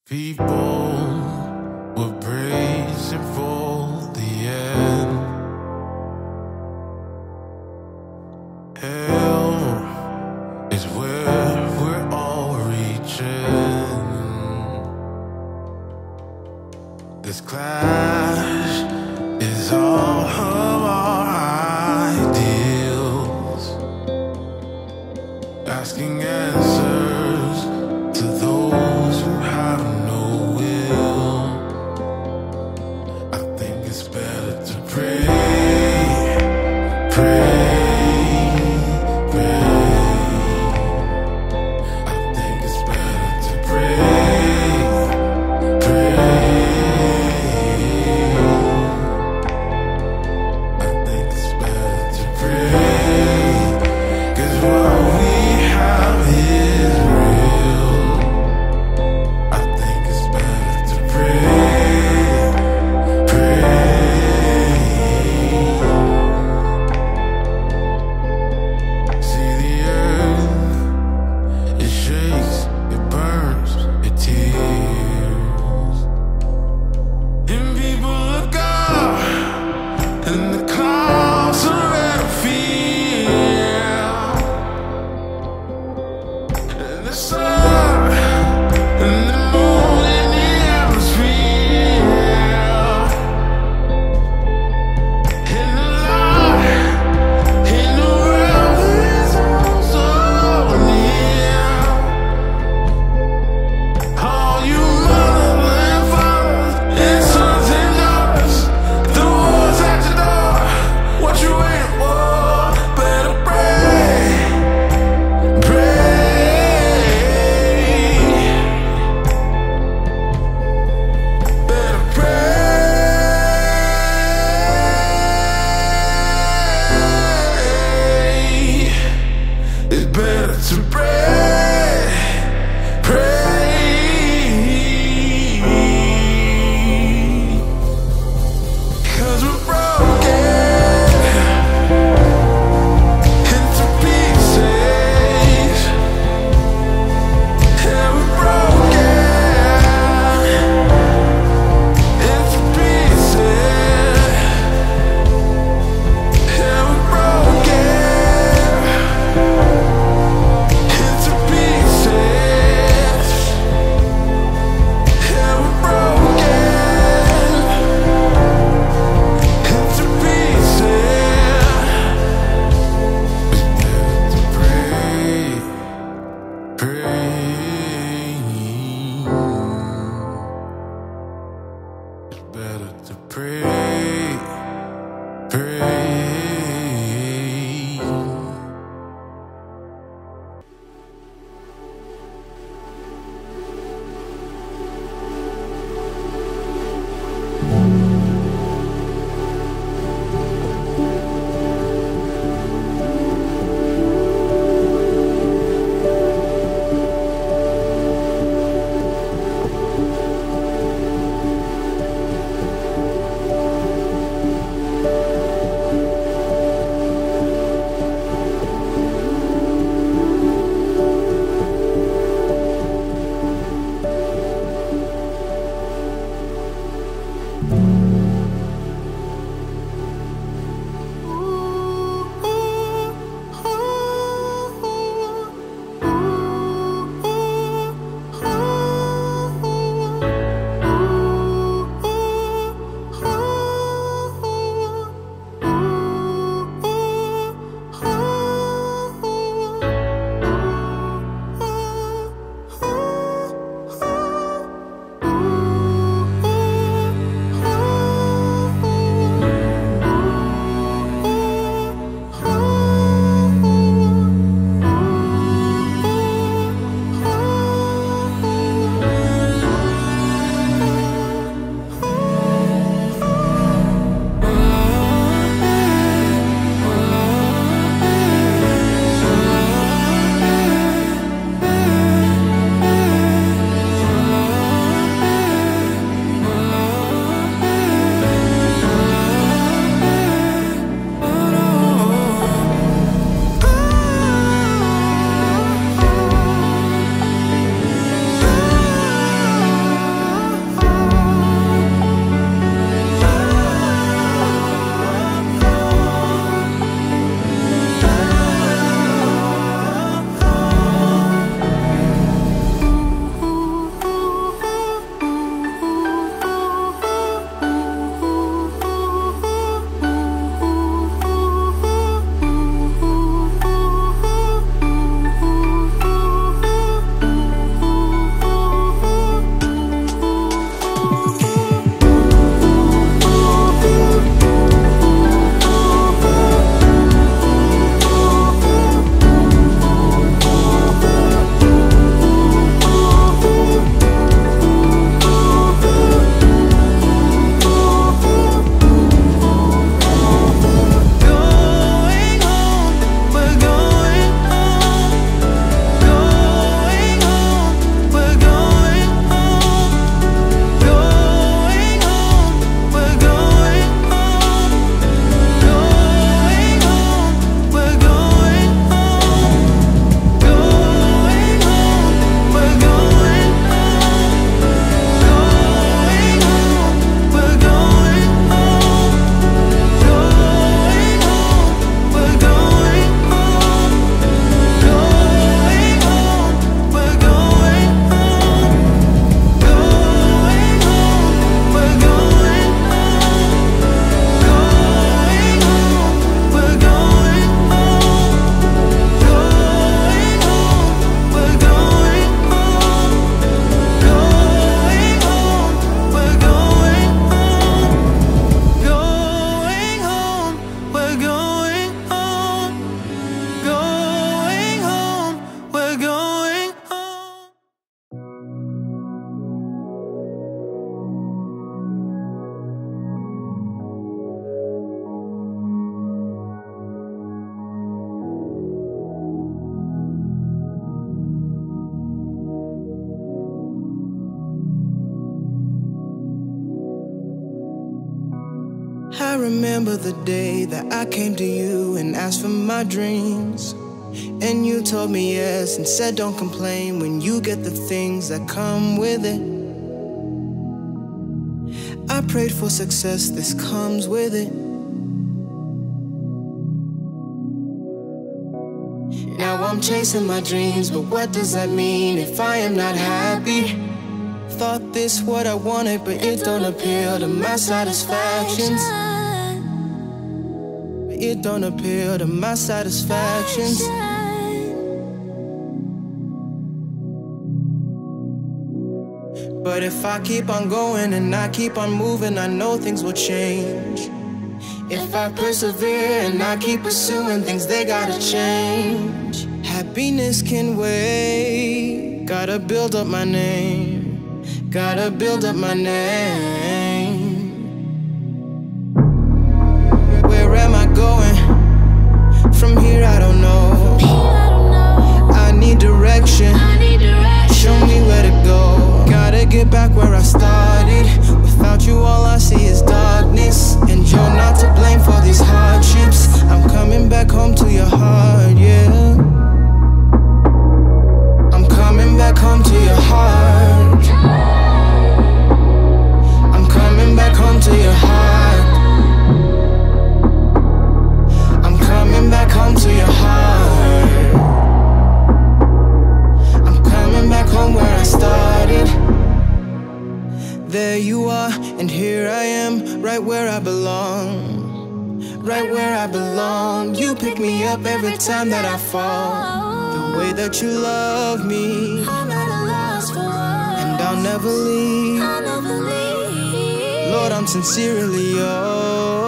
People were bracing for the end. Hell is where we're all reaching. This clash is all of our ideals, asking answers to those who have no will. I think it's better to pray, pray. I remember the day that I came to you and asked for my dreams. And you told me yes and said don't complain when you get the things that come with it. I prayed for success, this comes with it. Now I'm chasing my dreams, but what does that mean if I am not happy? Thought this what I wanted, but it don't appeal to my satisfactions. It don't appeal to my satisfactions. But if I keep on going and I keep on moving, I know things will change. If I persevere and I keep pursuing things, they gotta change. Happiness can wait. Gotta build up my name. Gotta build up my name. Where am I going? From here I don't know. I need direction. Show me where to go. Gotta get back where I started. Without you all I see is darkness. And you're not to blame for these hardships. I'm coming back home to your heart, yeah. I'm coming back home to your heart. I'm coming back home to your heart. I'm coming back home to your heart. I'm coming back home where I started. There you are, and here I am, right where I belong. Right where I belong. You pick me up every time that I fall. The way that you love me, I'm at a loss for words, and I'll never leave. Lord, I'm sincerely yours.